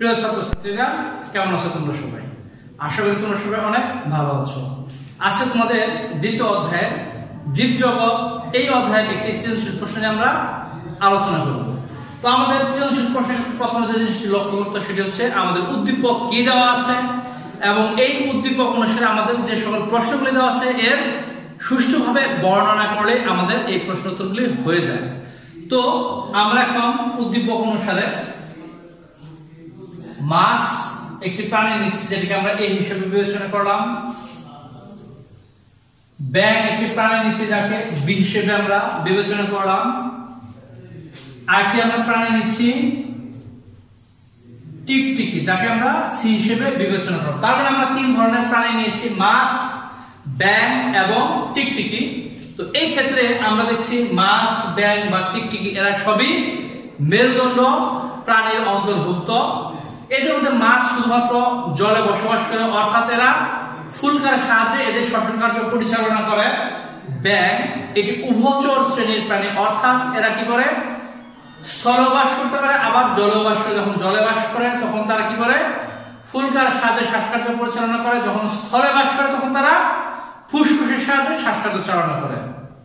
প্রিয় ছাত্রছাত্রীরা, কেমন আছো তোমরা সবাই? আশা করি তোমরা সবাই অনেক ভালো আছো। আজকে তোমাদের দ্বিতীয় অধ্যায় জীবজগৎ, এই অধ্যায়ের একটি সৃজনশীল প্রশ্ন নিয়ে আমরা আলোচনা করব। তো আমাদের সৃজনশীল প্রশ্নের প্রথমে যে জিনিসটি লক্ষ্য করতে সেটি হচ্ছে আমাদের উদ্দীপক কি দেওয়া আছে এবং এই উদ্দীপক অনুসারে আমাদের যে সকল প্রশ্নগুলি দেওয়া আছে এর সুষ্ঠুভাবে বর্ণনা করলে আমাদের এই প্রশ্ন উত্তরগুলি হয়ে যায়। তো আমরা এখন উদ্দীপক অনুসারে মাছ একটি প্রাণী নিচ্ছি, যেটাকে আমরা এই হিসেবে বিবেচনা করলাম। ব্যাঙ একটি প্রাণী নিচ্ছি, যাকে বি হিসেবে আমরা বিবেচনা করলাম। আরেকটি আমরা প্রাণী নিচ্ছি টিকটিকি, যাকে আমরা সি হিসেবে বিবেচনা করলাম। তার মানে আমরা তিন ধরনের প্রাণী নিয়েছি, মাছ, ব্যাঙ এবং টিকটিকি। তো এই ক্ষেত্রে আমরা দেখছি মাছ, ব্যাঙ বা টিকটিকি এরা সবই মেরুদণ্ড প্রাণীর অন্তর্ভুক্ত। এদের মধ্যে মাছ শুধুমাত্র জলে বসবাস করে, অর্থাৎ এরা ফুলকার সাহায্যে এদের শ্বসন কার্য পরিচালনা করে। ব্যাঙ এটি উভচর শ্রেণীর প্রাণী, অর্থাৎ এরা কি করে, স্থলবাস করতে পারে আবার জলবাস করে। যখন জলে বাস করে তখন তারা কি করে, ফুলকার সাহায্যে শ্বাসকার্য পরিচালনা করে। যখন স্থলে বাস করে তখন তারা ফুসফুসের সাহায্যে শ্বাসকার্য চালনা করে।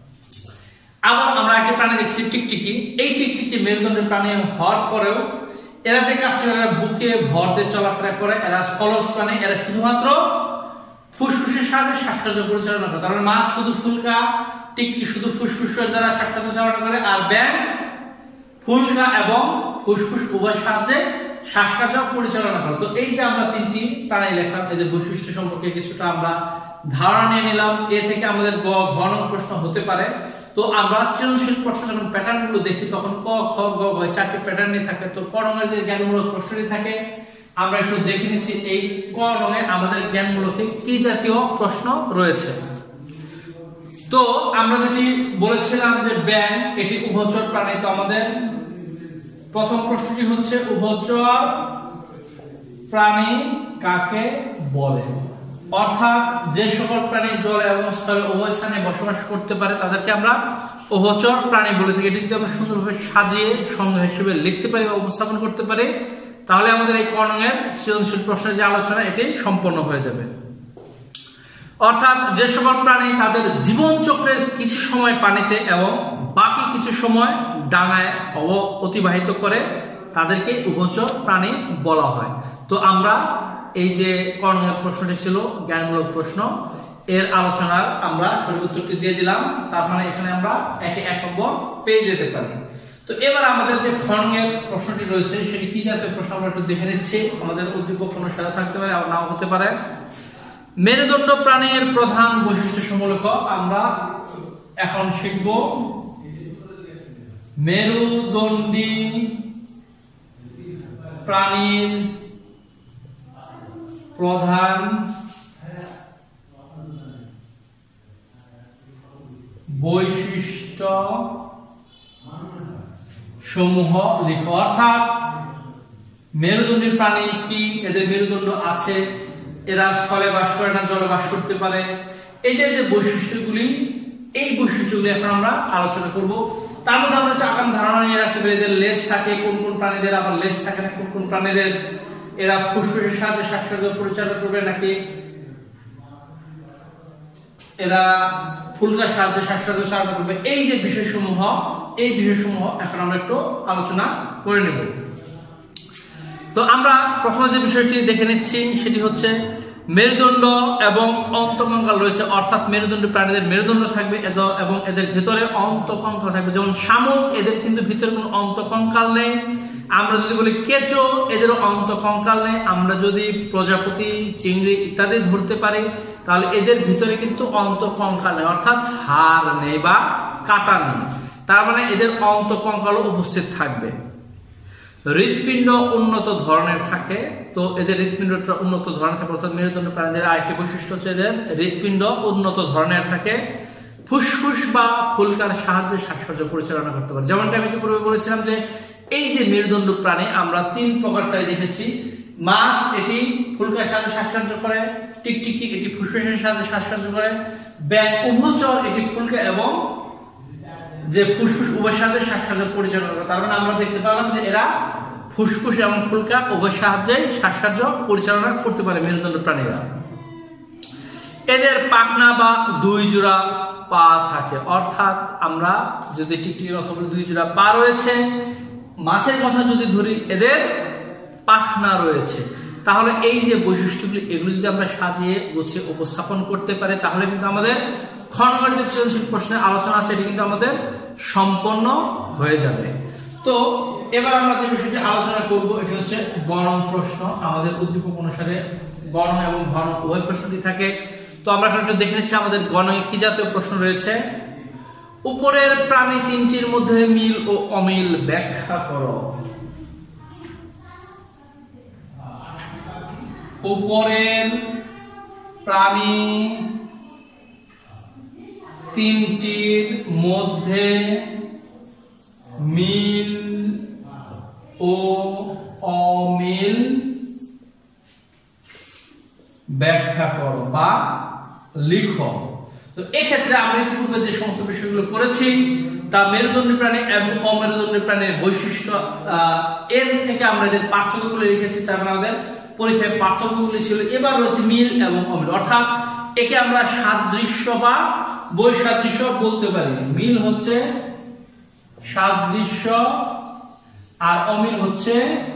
আবার আমরা একটা প্রাণী দেখছি টিকটিকি। এই টিকটিকি মেরুদণ্ডের প্রাণী হওয়ার পরেও এরা যে কাজ করে, এরা বুকে ভর দিয়ে চলাফেরা করে। এরা স্থলজ প্রাণী, এরা শুধুমাত্র ফুসফুসের সাহায্যে শ্বাসকার্য পরিচালনা করে। তার মানে মাছ শুধু ফুলকা, টিকটিকি শুধু ফুসফুসের দ্বারা শ্বাসকার্য চালনা করে, আর ব্যাঙ ফুলকা এবং ফুসফুস উভয় সাহায্যে শ্বাসকার্য পরিচালনা করে। তো এই যে আমরা তিনটি প্রাণী লিখলাম, এদের বৈশিষ্ট্য সম্পর্কে কিছুটা আমরা ধারণা নিয়ে নিলাম। এ থেকে আমাদের ঘন প্রশ্ন হতে পারে। তো আমরা সৃজনশীল প্রশ্ন যখন প্যাটার্ন গুলো দেখি তখন ক, খ, গ, ঘ চারটি প্যাটার্নই থাকে। তো ক রঙের যে জ্ঞানমূলক প্রশ্নটি থাকে আমরা একটু দেখে নিচ্ছি এই ক রঙে আমাদের জ্ঞানমূলকে কি জাতীয় প্রশ্ন রয়েছে। তো আমরা যেটি বলেছিলাম যে ব্যাঙ এটি উভচর প্রাণী। তো আমাদের প্রথম প্রশ্নটি হচ্ছে উভচর প্রাণী কাকে বলে? অর্থাৎ যে সকল প্রাণী জলে এবং স্থলে উভয় স্থানে বসবাস করতে পারে তাদেরকে আমরা উভচর প্রাণী বলে থাকি। এটি যদি আমরা সুন্দরভাবে সাজিয়ে সংজ্ঞা হিসেবে লিখতে পারি বা উপস্থাপন করতে পারি তাহলে আমাদের এই কর্ণের সৃজনশীল প্রশ্নের যে আলোচনা এটি সম্পন্ন হয়ে যাবে। অর্থাৎ যে সকল প্রাণী তাদের জীবন চক্রের কিছু সময় পানিতে এবং বাকি কিছু সময় ডাঙায় অতিবাহিত করে তাদেরকে উভচর প্রাণী বলা হয়। তো আমরা এই যে কর্ণের প্রশ্নটি ছিল জ্ঞানমূলক প্রশ্ন, এর আলোচনার আমরা সঠিক উত্তরটি দিয়ে দিলাম। তার মানে এখানে আমরা একে 1 নম্বর পেয়ে যেতে পারি। তো এবার আমাদের যে খণ্ডের প্রশ্নটি রয়েছে সেটি কি জাতীয় প্রশ্ন আমরা একটু দেখে নিচ্ছি। আমাদের উদ্দীপক কোনো সাথে থাকতে পারে আর নাও হতে পারে। মেরুদণ্ড প্রাণীর প্রধান বৈশিষ্ট্য সমূহ লেখো। আমরা এখন শিখব মেরুদণ্ডী প্রাণীর প্রধান বৈশিষ্ট্য সমূহ লিখো। অর্থাৎ মেরুদণ্ডী প্রাণী কি, এদের মেরুদণ্ড আছে, এরা স্থলে বাস করে না জলে বাস করতে পারে, এই যে বৈশিষ্ট্যগুলি, এই বৈশিষ্ট্যগুলি এখন আমরা আলোচনা করব। তার মধ্যে আমরা আগাম ধারণা নিয়ে রাখতে পারি এদের লেজ থাকে, কোন কোন প্রাণীদের আবার লেজ থাকে না, কোন কোন প্রাণীদের এরা ফুসফুসের সাহায্যে শ্বাসকার্য পরিচালনা করবে নাকি এরা ফুলকার সাহায্যে শ্বাসকার্য চালনা করবে। এই যে বিষয়সমূহ, এই বিষয়সমূহ এখন আমরা একটু আলোচনা করে নেব। তো আমরা প্রথমে যে বিষয়টি দেখে নিচ্ছি সেটি হচ্ছে মেরুদণ্ড এবং অন্তঃকঙ্কাল রয়েছে। অর্থাৎ মেরুদণ্ডী প্রাণীদের মেরুদণ্ড থাকবে এবং এদের ভিতরে অন্তঃকঙ্কাল থাকবে। যেমন শামুক, এদের কিন্তু ভিতরে কোনো অন্তঃকঙ্কাল নেই। আমরা যদি বলি কেঁচো, এদেরও অন্তঃকঙ্কাল নেই। আমরা যদি প্রজাপতি, চিংড়ি ইত্যাদি ধরতে পারি তাহলে এদের ভিতরে কিন্তু অন্তঃকঙ্কাল নেই, অর্থাৎ হাড় নেই বা কাটা নেই। তার মানে এদের অন্তঃকঙ্কালও উপস্থিত থাকবে। হৃৎপিণ্ড উন্নত ধরনের থাকে। তো এদের হৃৎপিণ্ডটা উন্নত ধরনের থাকে, অর্থাৎ মেরুদণ্ড প্রাণীদের আরেকটি বৈশিষ্ট্য হচ্ছে এদের হৃৎপিণ্ড উন্নত ধরনের থাকে। ফুসফুস বা ফুলকার সাহায্যে শ্বাসকার্য পরিচালনা করতে পারে। যেমনটা আমি পূর্বে বলেছিলাম যে এই যে মেরুদণ্ড প্রাণী আমরা 3 প্রকারটাই দেখেছি। মাছ এটি ফুলকার সাহায্যে শ্বাসকার্য করে, টিকটিকি এটি ফুসফুসের সাহায্যে শ্বাসকার্য করে, ব্যাঙ উভচর এটি ফুলকা এবং যে ফুসফুস উভয় সাহায্যে শ্বাসকার্য পরিচালনা করে। তার মানে আমরা দেখতে পেলাম যে এরা ফুসফুস এবং ফুলকা উভয় সাহায্যে শ্বাসকার্য পরিচালনা করতে পারে মেরুদণ্ড প্রাণীরা। এদের পাখনা বা 2 জোড়া পা থাকে, অর্থাৎ আমরা যদি টিকটিকির কথা বলি 2 জোড়া পা রয়েছে। মাছের কথা যদি ধরি এদের পাখনা রয়েছে। তাহলে এই যে বৈশিষ্ট্যগুলি এগুলো যদি আমরা সাজিয়ে গুছিয়ে উপস্থাপন করতে পারি তাহলে কিন্তু আমাদের খ নম্বরের যে সৃজনশীল প্রশ্নের আলোচনা আছে এটি কিন্তু আমাদের সম্পন্ন হয়ে যাবে। তো এবার আমরা যে বিষয়টি আলোচনা করব এটি হচ্ছে গণন প্রশ্ন। আমাদের উদ্দীপক অনুসারে গণ এবং ঘন উভয় প্রশ্নটি থাকে। তো আমরা এখন একটু দেখে নিচ্ছি আমাদের গণে কি জাতীয় প্রশ্ন রয়েছে। উপরের প্রাণী 3টির মধ্যে মিল ও অমিল ব্যাখ্যা করো। উপরের প্রাণী 3টির মধ্যে মিল ও অমিল ব্যাখ্যা করো বা লিখো। তো এক্ষেত্রে আমরা ইতিপূর্বে যে সমস্ত বিষয়গুলো করেছি তা মেরুদণ্ডী প্রাণী এবং অমেরুদণ্ডী প্রাণীর বৈশিষ্ট্য এর থেকে আমরা যে পার্থক্যগুলো লিখেছি তার মানে আমাদের পরীক্ষায় পার্থক্যগুলি ছিল। এবার রয়েছে মিল এবং অমিল, অর্থাৎ একে আমরা সাদৃশ্য বা বৈসাদৃশ্য বলতে পারি। মিল হচ্ছে সাদৃশ্য আর অমিল হচ্ছে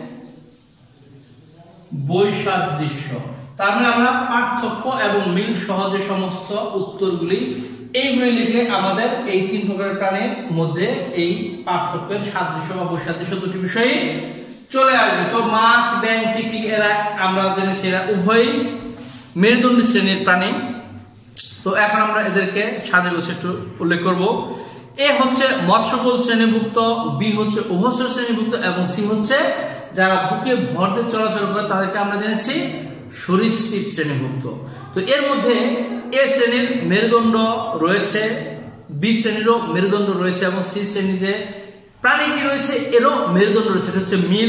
বৈসাদৃশ্য। তার মানে আমরা পার্থক্য এবং মিল সহজে সমস্ত উত্তরগুলি এইগুলি লিখে আমাদের এই 3 প্রকারের প্রাণীর মধ্যে এই পার্থক্যের সাদৃশ্য বা বৈসাদৃশ্য দুটি বিষয়ে চলে আসবে। তো মাছ, ব্যাঙ, টিকটিকি এরা আমরা জেনেছি এরা উভয়ই মেরুদণ্ডী শ্রেণীর প্রাণী। তো এখন আমরা এদেরকে সাজে গোছে একটু উল্লেখ করব। এ হচ্ছে মৎস্যকুল শ্রেণীভুক্ত, বি হচ্ছে উভচর শ্রেণীভুক্ত এবং সি হচ্ছে যারা বুকে ভর দিয়ে চলাচল করে তাদেরকে আমরা জেনেছি সরীসৃপ শ্রেণীভুক্ত। তো এর মধ্যে এ শ্রেণীর মেরুদণ্ড রয়েছে, বি শ্রেণীরও মেরুদণ্ড রয়েছে এবং সি শ্রেণী যে প্রাণীটি রয়েছে এরও মেরুদণ্ড রয়েছে, এটা হচ্ছে মিল।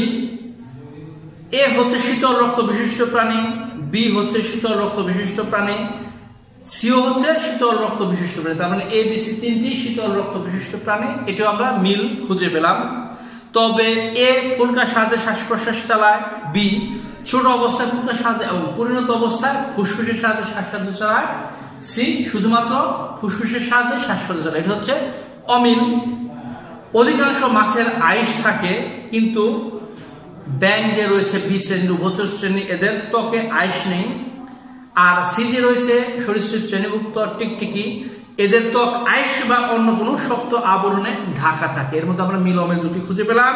এ হচ্ছে শীতল রক্ত বিশিষ্ট প্রাণী, বি হচ্ছে শীতল রক্ত বিশিষ্ট প্রাণী, সিও হচ্ছে শীতল রক্ত বিশিষ্ট প্রাণী। তার মানে এ বি সি 3টি শীতল রক্ত বিশিষ্ট প্রাণী, এটাও আমরা মিল খুঁজে পেলাম। তবে এ ফুলকার সাহায্যে শ্বাস প্রশ্বাস চালায়, বি ছোট অবস্থায় ফুলকার সাহায্যে এবং পরিণত অবস্থায় ফুসফুসের সাহায্যে শ্বাসকার্য চালায়, সি শুধুমাত্র ফুসফুসের সাহায্যে শ্বাসকার্য চালায়, এটা হচ্ছে অমিল। অধিকাংশ মাছের আইস থাকে কিন্তু ব্যাঙ যে রয়েছে বি শ্রেণীর উভচর শ্রেণী এদের ত্বকে আইস নেই। আর সি যে রয়েছে সরীসৃপ শ্রেণীভুক্ত টিকটিকি এদের ত্বক আইস বা অন্য কোনো শক্ত আবরণে ঢাকা থাকে। এর মধ্যে আমরা মিল অমিল দুটি খুঁজে পেলাম।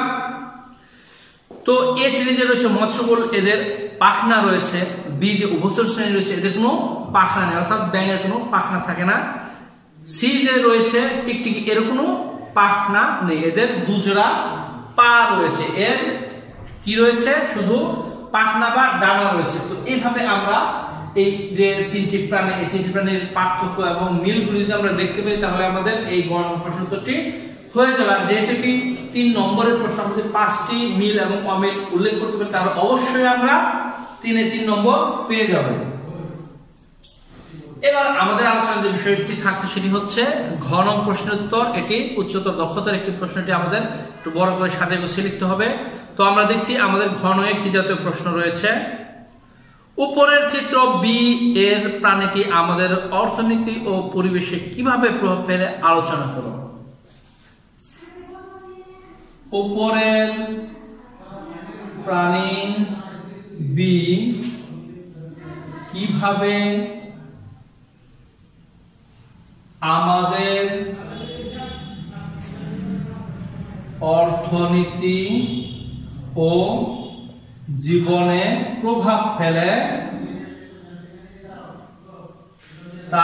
তো এ শ্রেণী যে রয়েছে মৎস্যকুল এদের পাখনা রয়েছে, বি যে উভচর শ্রেণী রয়েছে এদের কোনো পাখনা নেই, অর্থাৎ ব্যাঙের কোনো পাখনা থাকে না। সি যে রয়েছে টিকটিকি এর কোনো পাখনা নেই, এদের 2 জোড়া পা রয়েছে, এর কি রয়েছে শুধু পাখনা বা ডানা রয়েছে। তো এইভাবে আমরা এই যে 3টি প্রাণী এই 3টি প্রাণীর পার্থক্য এবং মিলগুলি যদি আমরা দেখতে পাই তাহলে আমাদের এই গণন প্রশ্নটি হয়ে যাবে। আর যেহেতু এটি 3 নম্বরের প্রশ্ন, আমাদের 5টি মিল এবং অমিল উল্লেখ করতে পারি তাহলে অবশ্যই আমরা 3 নম্বর পেয়ে যাব। এবার আমাদের আলোচনার যে বিষয়টি থাকছে সেটি হচ্ছে ঘন প্রশ্নের উত্তর। এটি উচ্চতর দক্ষতার একটি প্রশ্নটি আমাদের একটু বড় করে সাথে গুছিয়ে লিখতে হবে। তো আমরা দেখছি আমাদের ঘনয়ে কি জাতীয় প্রশ্ন রয়েছে। উপরের চিত্র বি এর প্রাণীটি আমাদের অর্থনীতি ও পরিবেশে কিভাবে প্রভাব ফেলে আলোচনা করো। উপরের প্রাণী বি কিভাবে আমাদের অর্থনীতি ও জীবনে প্রভাব ফেলে তা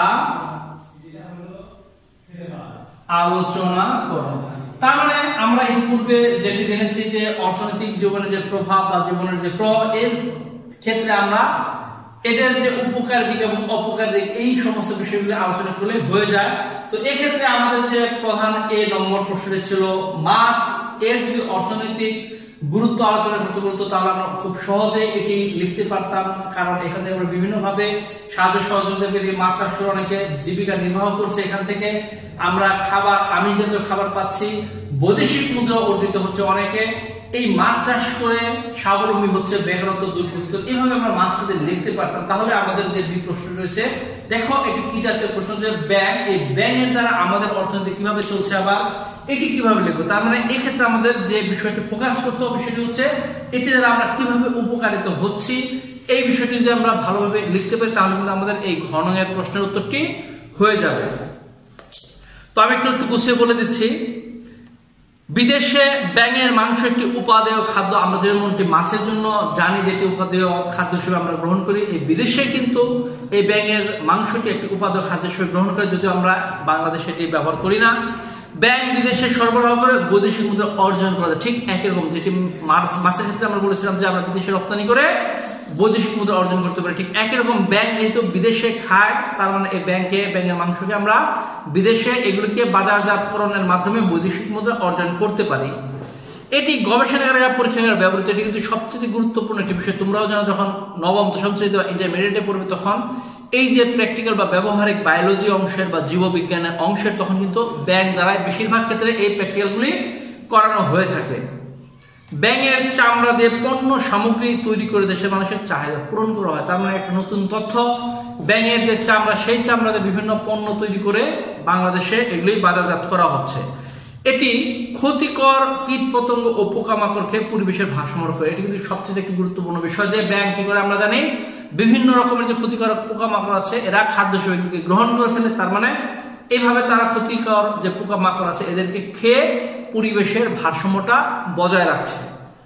আলোচনা করো। তার মানে আমরা এর পূর্বে যেটি জেনেছি যে অর্থনৈতিক জীবনের যে প্রভাব বা জীবনের যে প্রভাব এর ক্ষেত্রে আমরা এদের যে উপকার দিক এবং অপকার দিক এই সমস্ত বিষয়গুলো আলোচনা করলে হয়ে যায়। তো এক্ষেত্রে আমাদের যে প্রধান এ নম্বর প্রশ্নটি ছিল মাছ, এর যদি অর্থনৈতিক গুরুত্ব আলোচনা করতে বলতো তাহলে আমরা খুব সহজেই এটি লিখতে পারতাম, কারণ এখান থেকে আমরা বিভিন্ন ভাবে সাহায্য সহযোগিতা পেয়ে মাছ চাষ করে অনেকে জীবিকা নির্বাহ করছে, এখান থেকে আমরা খাবার আমিষ জাতীয় খাবার পাচ্ছি, বৈদেশিক মুদ্রা অর্জিত হচ্ছে অনেকে, এই মাছ চাষ করে স্বাবলম্বী হচ্ছে, বেকারত্ব দূর করছে। এইভাবে আমরা মাছ যদি লিখতে পারতাম তাহলে আমাদের যে দুই প্রশ্ন রয়েছে, দেখো এটি কি জাতীয় প্রশ্ন, যে ব্যাংক, এই ব্যাংকের দ্বারা আমাদের অর্থনীতি কিভাবে চলছে, আবার এটি কিভাবে লিখবো। তার মানে এই ক্ষেত্রে আমাদের যে বিষয়টি ফোকাস করতে হবে সেটি হচ্ছে এটি দ্বারা আমরা কিভাবে উপকারিত হচ্ছি, এই বিষয়টি যদি আমরা ভালোভাবে লিখতে পারি তাহলে কিন্তু আমাদের এই ঘ নং এর প্রশ্নের উত্তরটি হয়ে যাবে। তো আমি একটু গুছিয়ে বলে দিচ্ছি। বিদেশে ব্যাঙের মাংস একটি উপাদেয় খাদ্য, আমরা যেমনটি মাছের জন্য জানি যে এটি উপাদেয় খাদ্য হিসেবে আমরা গ্রহণ করি, এই বিদেশে কিন্তু এই ব্যাঙের মাংসটি একটি উপাদেয় খাদ্য হিসেবে গ্রহণ করে, যদিও আমরা বাংলাদেশে এটি ব্যবহার করি না। ব্যাংক বিদেশে সরবরাহ করে বৈদেশিক মুদ্রা অর্জন করা যায়, ঠিক একই রকম যেটি মাছের ক্ষেত্রে আমরা বলেছিলাম যে আমরা বিদেশে রপ্তানি করে বৈদেশিক মুদ্রা অর্জন করতে পারি, ঠিক একই রকম ব্যাংক যেহেতু বিদেশে খায়, তার মানে এই ব্যাংকের মাংসকে আমরা বিদেশে এগুলিকে বাজারজাতকরণের মাধ্যমে বৈদেশিক মুদ্রা অর্জন করতে পারি। এটি গবেষণাগারে পরীক্ষাগারে ব্যবহৃত, এটি কিন্তু সবচেয়ে গুরুত্বপূর্ণ একটি বিষয়। তোমরাও জানো যখন নবম দশম শ্রেণীতে বা ইন্টারমিডিয়েটে পড়বে তখন এই যে প্র্যাকটিক্যাল বা ব্যবহারিক বায়োলজি অংশের বা জীববিজ্ঞানের অংশের তখন কিন্তু ব্যাংক দ্বারা বেশিরভাগ ক্ষেত্রে এই প্র্যাকটিক্যালগুলি করানো হয়ে থাকে। ব্যাঙের চামড়া দিয়ে পণ্য সামগ্রী তৈরি করে দেশের মানুষের চাহিদা পূরণ করা হয়। তার মানে একটা নতুন তথ্য, ব্যাঙের যে চামড়া সেই চামড়া দিয়ে বিভিন্ন পণ্য তৈরি করে বাংলাদেশে এগুলি বাজারজাত করা হচ্ছে। এটি ক্ষতিকর কীট পতঙ্গ ও পোকামাকড়কে পরিবেশের ভারসাম্য রক্ষা করে, এটি কিন্তু সবচেয়ে একটি গুরুত্বপূর্ণ বিষয় যে ব্যাঙ কি করে আমরা জানি বিভিন্ন রকমের যে ক্ষতিকর পোকামাকড় আছে এরা খাদ্য হিসেবে গ্রহণ করে ফেলে, তার মানে এইভাবে তারা ক্ষতিকর যে পোকামাকড় আছে এদেরকে খেয়ে পরিবেশের ভারসাম্যটা বজায় রাখছে।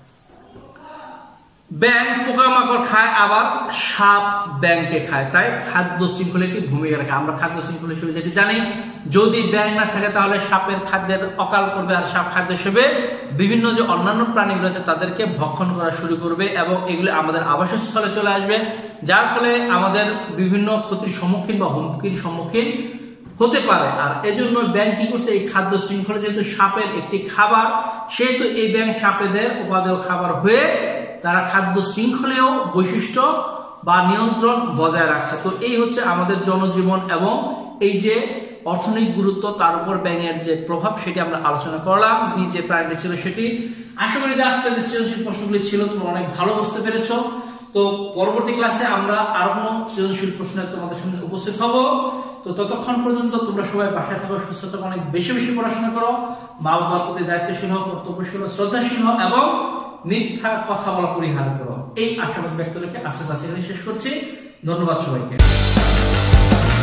ব্যাঙ পোকামাকড় খায়, আবার সাপ ব্যাঙকে খায়, তাই খাদ্য শৃঙ্খলে একটি ভূমিকা রাখে। আমরা খাদ্য শৃঙ্খল হিসেবে যেটি জানি, যদি ব্যাঙ না থাকে তাহলে সাপের খাদ্যের অকাল করবে, আর সাপ খাদ্য হিসেবে বিভিন্ন যে অন্যান্য প্রাণীগুলো আছে তাদেরকে ভক্ষণ করা শুরু করবে এবং এগুলি আমাদের আবাসস্থলে চলে আসবে, যার ফলে আমাদের বিভিন্ন ক্ষতির সম্মুখীন বা হুমকির সম্মুখীন হতে পারে। আর এজন্য ব্যাঙ কি করছে, এই খাদ্য শৃঙ্খলে যেহেতু সাপের একটি খাবার, সেহেতু এই ব্যাঙ সাপেদের উপাদেয় খাবার হয়ে তারা খাদ্য শৃঙ্খলেও বৈশিষ্ট্য বা নিয়ন্ত্রণ বজায় রাখছে। তো এই হচ্ছে আমাদের জনজীবন এবং এই যে অর্থনৈতিক গুরুত্ব, তার উপর ব্যাঙের যে প্রভাব সেটি আমরা আলোচনা করলাম। যে প্রাণীটি ছিল সেটি, আশা করি যে আজকের যে সৃজনশীল প্রশ্নগুলি ছিল তোমরা অনেক ভালো বুঝতে পেরেছো। তো পরবর্তী ক্লাসে আমরা আরো কোনো সৃজনশীল প্রশ্ন তোমাদের সামনে উপস্থিত হব। তো ততক্ষণ পর্যন্ত তোমরা সবাই বাসায় থাকো, সুস্থ থাকো, অনেক বেশি বেশি পড়াশোনা করো, মা বাবার প্রতি দায়িত্বশীল হও, কর্তব্যশীল হও, শ্রদ্ধাশীল হও এবং মিথ্যা কথা বলা পরিহার করো। এই আশাবাদ ব্যক্ত রেখে আজকের ক্লাস এখানে শেষ করছি। ধন্যবাদ সবাইকে।